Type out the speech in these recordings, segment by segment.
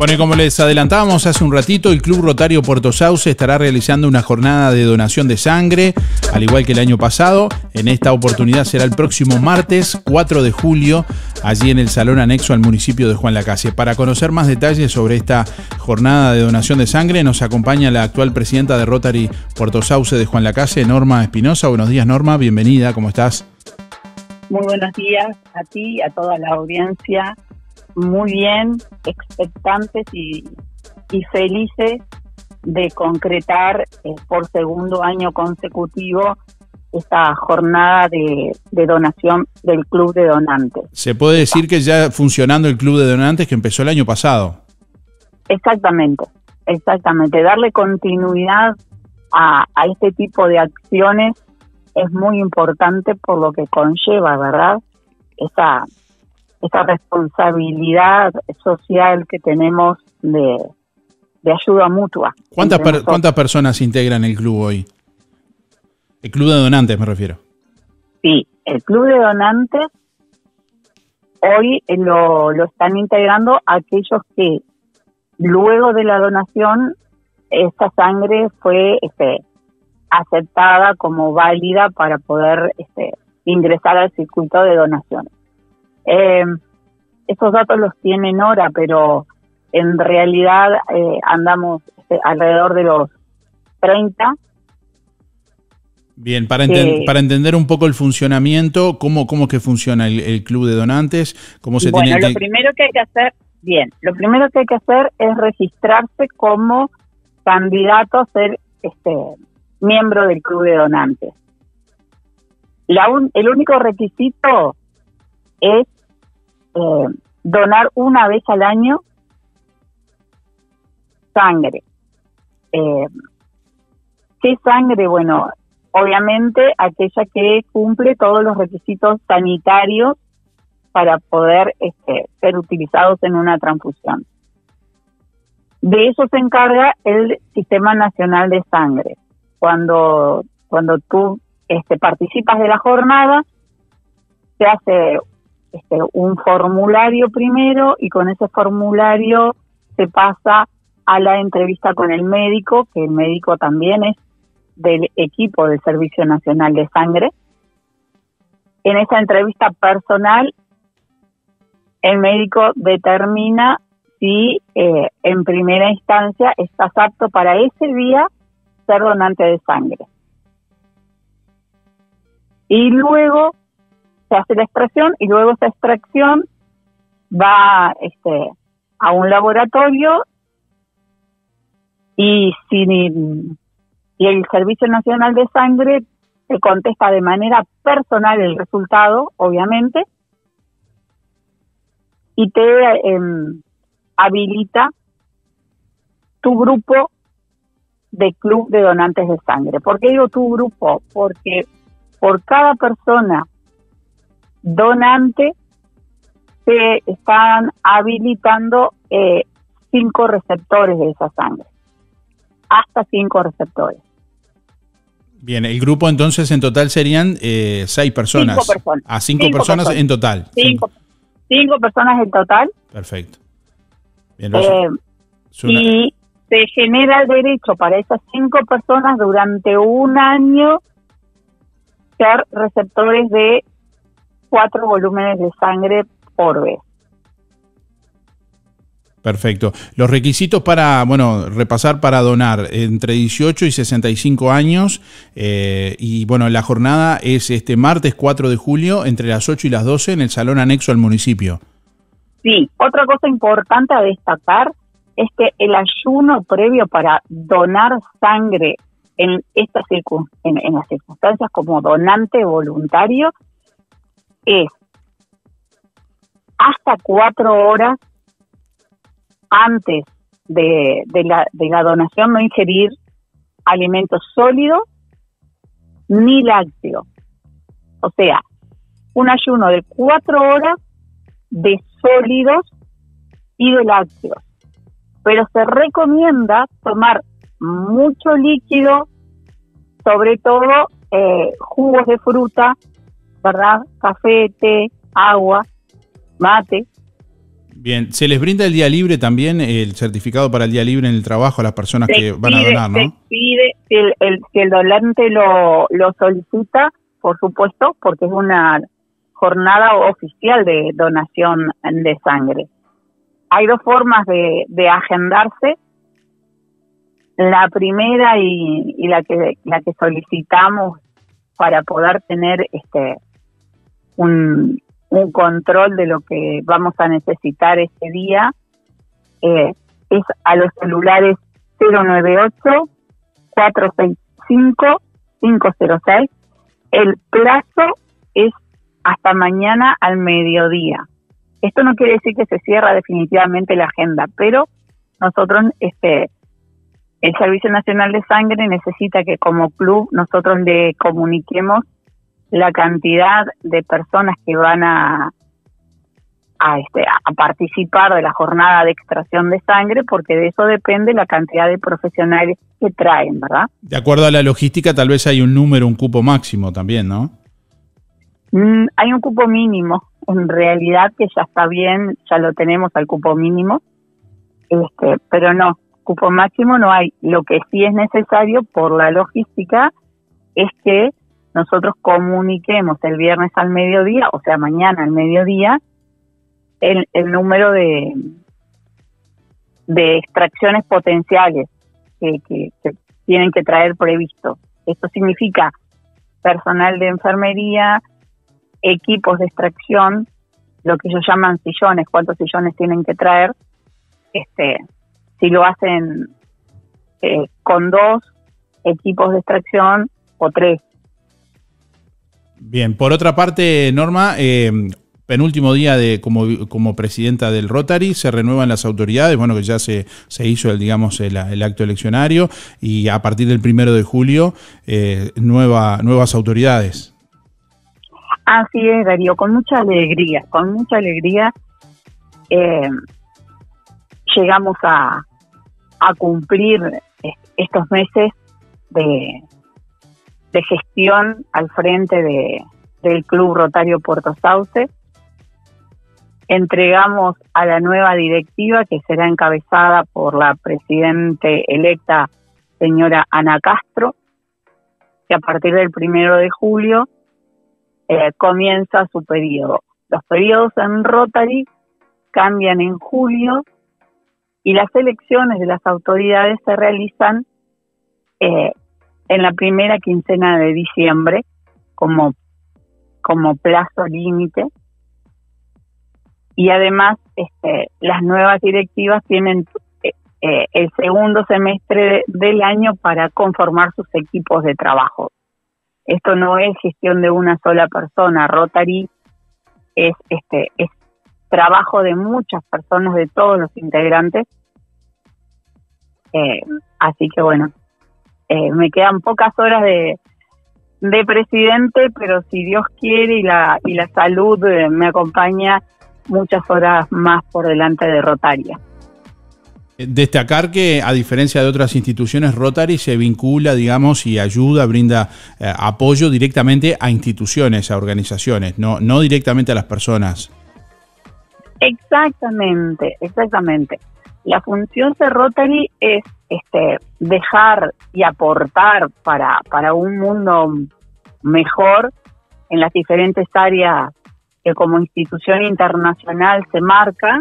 Bueno, y como les adelantábamos hace un ratito, el Club Rotario Puerto Sauce estará realizando una jornada de donación de sangre, al igual que el año pasado. En esta oportunidad será el próximo martes 4 de julio, allí en el salón anexo al municipio de Juan Lacase. Para conocer más detalles sobre esta jornada de donación de sangre, nos acompaña la actual presidenta de Rotary Puerto Sauce de Juan Lacase, Norma Espinosa. Buenos días, Norma, bienvenida, ¿cómo estás? Muy buenos días a ti, a toda la audiencia. Muy bien, expectantes y felices de concretar por segundo año consecutivo esta jornada de donación del Club de Donantes. Se puede decir que ya funcionando el Club de Donantes que empezó el año pasado. Exactamente. Darle continuidad a este tipo de acciones es muy importante por lo que conlleva, ¿verdad? Esa responsabilidad social que tenemos de ayuda mutua. ¿Cuántas personas integran el club hoy? El Club de Donantes me refiero. Sí, el Club de Donantes hoy lo están integrando aquellos que luego de la donación esta sangre fue aceptada como válida para poder ingresar al circuito de donaciones. Esos datos los tiene Nora, pero en realidad andamos alrededor de los 30. Bien, para entender un poco el funcionamiento, ¿cómo que funciona el Club de Donantes? ¿Cómo se tiene que... Lo primero que hay que hacer es registrarse como candidato a ser miembro del Club de Donantes. El único requisito es donar una vez al año sangre. ¿Qué sangre? Bueno, obviamente aquella que cumple todos los requisitos sanitarios para poder ser utilizados en una transfusión. De eso se encarga el Sistema Nacional de Sangre. Cuando tú participas de la jornada, se hace un formulario primero y con ese formulario se pasa a la entrevista con el médico, que el médico también es del equipo del Servicio Nacional de Sangre. En esa entrevista personal, el médico determina si en primera instancia estás apto para ese día ser donante de sangre. Y luego se hace la extracción y luego esa extracción va a un laboratorio y el Servicio Nacional de Sangre te contesta de manera personal el resultado, obviamente, y te habilita tu grupo de Club de Donantes de Sangre. ¿Por qué digo tu grupo? Porque por cada persona donante se están habilitando 5 receptores de esa sangre, hasta 5 receptores. Bien, el grupo entonces en total serían 6 personas. 5 personas. 5 personas en total. 5 personas en total. Perfecto. Bien, y se genera el derecho para esas 5 personas durante un año ser receptores de 4 volúmenes de sangre por vez. Perfecto. Los requisitos para, repasar para donar entre 18 y 65 años y la jornada es este martes 4 de julio entre las 8 y las 12 en el salón anexo al municipio. Sí, otra cosa importante a destacar es que el ayuno previo para donar sangre en las circunstancias como donante voluntario es hasta 4 horas antes de la donación no ingerir alimentos sólidos ni lácteos. O sea, un ayuno de 4 horas de sólidos y de lácteos. Pero se recomienda tomar mucho líquido, sobre todo jugos de fruta, ¿verdad? Café, té, agua, mate. Bien, ¿se les brinda el día libre también, el certificado para el día libre en el trabajo a las personas que van a donar, no? Se pide, si el donante lo solicita, por supuesto, porque es una jornada oficial de donación de sangre. Hay dos formas de agendarse. La primera y la que solicitamos para poder tener un control de lo que vamos a necesitar ese día es a los celulares 098-465-506. El plazo es hasta mañana al mediodía. Esto no quiere decir que se cierra definitivamente la agenda, pero nosotros, el Servicio Nacional de Sangre necesita que como club nosotros le comuniquemos la cantidad de personas que van a participar de la jornada de extracción de sangre, porque de eso depende la cantidad de profesionales que traen, ¿verdad? De acuerdo a la logística, tal vez hay un número, un cupo máximo también, ¿no? Hay un cupo mínimo, en realidad, que ya está bien, ya lo tenemos al cupo mínimo, pero no, cupo máximo no hay. Lo que sí es necesario por la logística es que nosotros comuniquemos el viernes al mediodía, o sea, mañana al mediodía, el número de extracciones potenciales que tienen que traer previsto. Esto significa personal de enfermería, equipos de extracción, lo que ellos llaman sillones, cuántos sillones tienen que traer, si lo hacen con 2 equipos de extracción o 3. Bien, por otra parte, Norma, penúltimo día como presidenta del Rotary, se renuevan las autoridades, bueno, que ya se hizo el acto eleccionario, y a partir del 1 de julio, nuevas autoridades. Así es, Darío, con mucha alegría, llegamos a cumplir estos meses de gestión al frente del Club Rotario Puerto Sauce. Entregamos a la nueva directiva, que será encabezada por la presidente electa, señora Ana Castro, que a partir del 1 de julio comienza su periodo. Los periodos en Rotary cambian en julio y las elecciones de las autoridades se realizan en la primera quincena de diciembre como plazo límite. Y además las nuevas directivas tienen el segundo semestre del año para conformar sus equipos de trabajo. Esto no es gestión de una sola persona. Rotary es trabajo de muchas personas, de todos los integrantes. Así que bueno, me quedan pocas horas de presidente, pero si Dios quiere y la salud me acompaña, muchas horas más por delante de Rotaria. Destacar que, a diferencia de otras instituciones, Rotary se vincula, digamos, y ayuda, brinda apoyo directamente a instituciones, a organizaciones, no directamente a las personas. Exactamente. La función de Rotary es dejar y aportar para un mundo mejor en las diferentes áreas que como institución internacional se marca,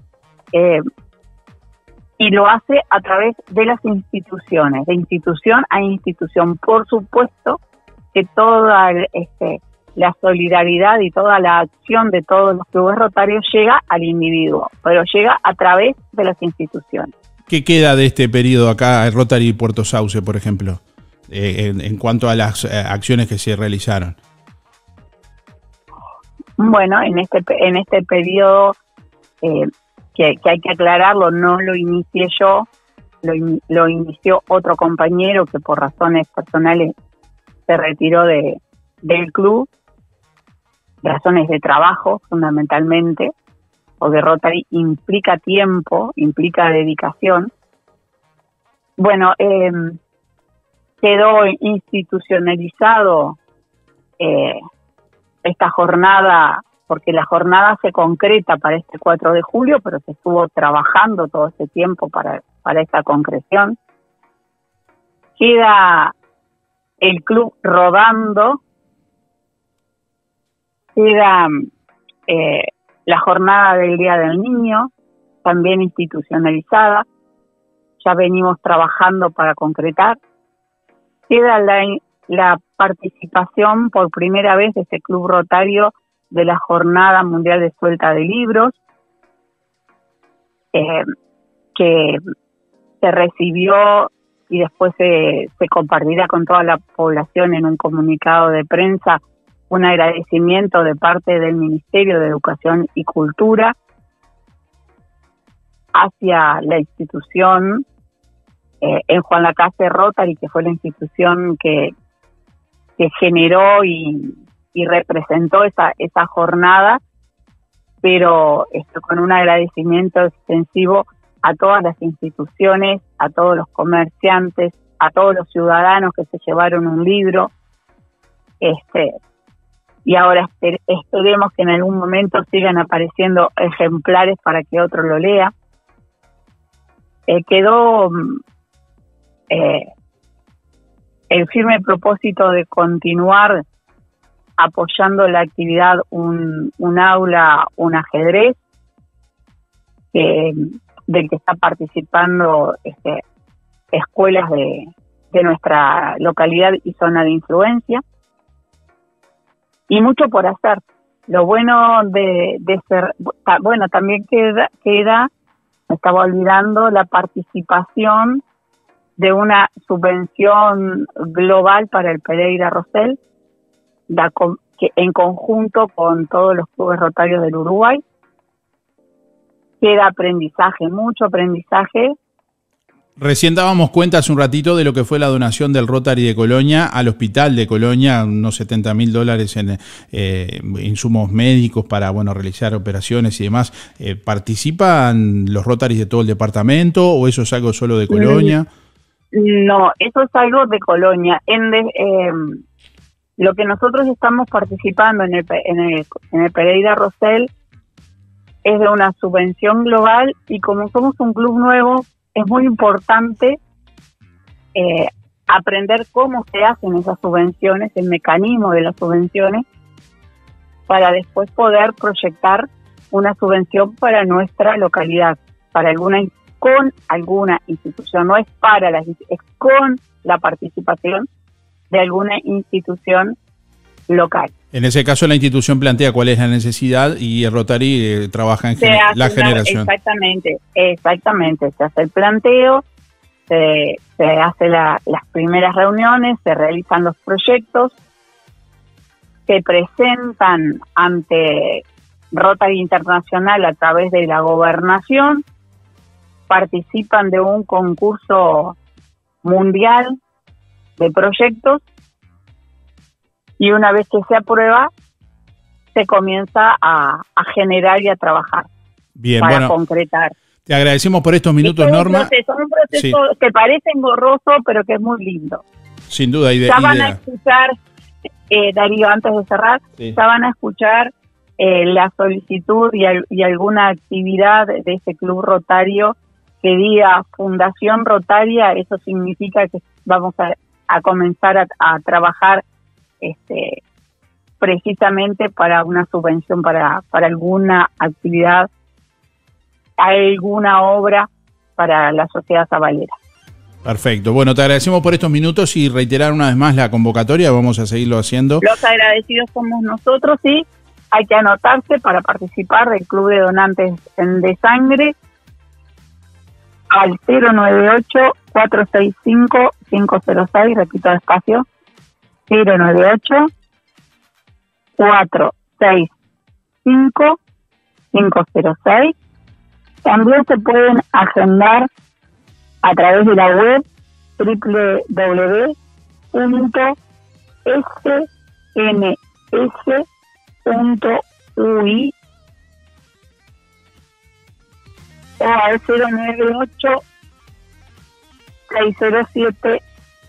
y lo hace a través de las instituciones, de institución a institución. Por supuesto que toda la solidaridad y toda la acción de todos los clubes rotarios llega al individuo, pero llega a través de las instituciones. ¿Qué queda de este periodo acá en Rotary Puerto Sauce, por ejemplo, en cuanto a las acciones que se realizaron? Bueno, en este periodo, que hay que aclararlo, no lo inicié yo, lo inició otro compañero que por razones personales se retiró del club, razones de trabajo fundamentalmente, porque Rotary implica tiempo, implica dedicación. Bueno, quedó institucionalizado esta jornada porque la jornada se concreta para este 4 de julio, pero se estuvo trabajando todo ese tiempo para esta concreción. Queda el club rodando, queda la jornada del Día del Niño, también institucionalizada, ya venimos trabajando para concretar. Queda la participación por primera vez de este club rotario de la Jornada Mundial de Suelta de Libros, que se recibió y después se compartirá con toda la población en un comunicado de prensa, un agradecimiento de parte del Ministerio de Educación y Cultura hacia la institución en Juan Lacase Rotary, que fue la institución que generó y representó esa jornada, pero con un agradecimiento extensivo a todas las instituciones, a todos los comerciantes, a todos los ciudadanos que se llevaron un libro, y ahora esperemos que en algún momento sigan apareciendo ejemplares para que otro lo lea. Quedó el firme propósito de continuar apoyando la actividad, un aula, un ajedrez, del que está participando escuelas de nuestra localidad y zona de influencia, y mucho por hacer. Lo bueno de ser, bueno, también queda, me estaba olvidando, la participación de una subvención global para el Pereira Rosell, que en conjunto con todos los clubes rotarios del Uruguay. Queda aprendizaje, mucho aprendizaje. Recién dábamos cuenta hace un ratito de lo que fue la donación del Rotary de Colonia al Hospital de Colonia, unos $70.000 en insumos médicos para realizar operaciones y demás. ¿Participan los Rotarys de todo el departamento o eso es algo solo de Colonia? No, eso es algo de Colonia. Lo que nosotros estamos participando en el Pereira Rosell es de una subvención global, y como somos un club nuevo, es muy importante aprender cómo se hacen esas subvenciones, el mecanismo de las subvenciones, para después poder proyectar una subvención para nuestra localidad, con alguna institución, no es para es con la participación de alguna institución local. En ese caso la institución plantea cuál es la necesidad y el Rotary trabaja en la generación. Exactamente. Se hace el planteo, se hace las primeras reuniones, se realizan los proyectos, se presentan ante Rotary Internacional a través de la gobernación, participan de un concurso mundial de proyectos, y una vez que se aprueba, se comienza a generar y a trabajar. Bien, para concretar. Te agradecemos por estos minutos, Norma. Un proceso que parece engorroso, pero que es muy lindo. Sin duda. Ya van a escuchar, Darío, antes de cerrar, ya van a escuchar la solicitud y alguna actividad de ese club rotario que diga Fundación Rotaria. Eso significa que vamos a comenzar a trabajar precisamente para una subvención, para alguna actividad, alguna obra para la sociedad sabalera. Perfecto. Bueno, te agradecemos por estos minutos y reiterar una vez más la convocatoria. Vamos a seguirlo haciendo. Los agradecidos somos nosotros, y hay que anotarse para participar del Club de Donantes de Sangre al 098-465-506, repito despacio, 098-465-506. También se pueden agendar a través de la web www.sns.ui o al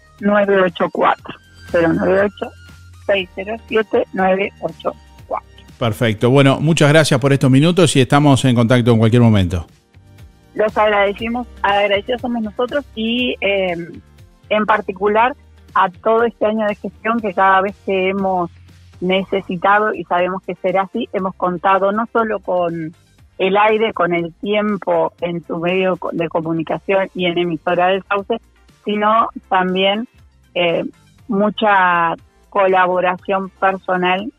098-607-984. 098-607-984. Perfecto. Bueno, muchas gracias por estos minutos y estamos en contacto en cualquier momento. Los agradecidos somos nosotros y en particular a todo este año de gestión que cada vez que hemos necesitado y sabemos que será así, hemos contado no solo con el aire, con el tiempo en su medio de comunicación y en Emisora del Sauce, sino también mucha colaboración personal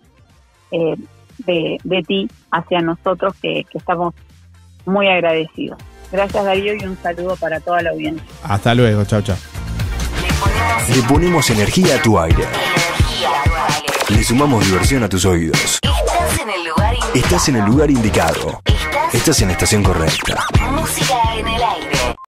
de ti hacia nosotros que estamos muy agradecidos. Gracias, Darío, y un saludo para toda la audiencia. Hasta luego, chao, chao. Le ponemos energía a tu aire. Le sumamos diversión a tus oídos. Estás en el lugar indicado. Estás en la estación correcta. Música en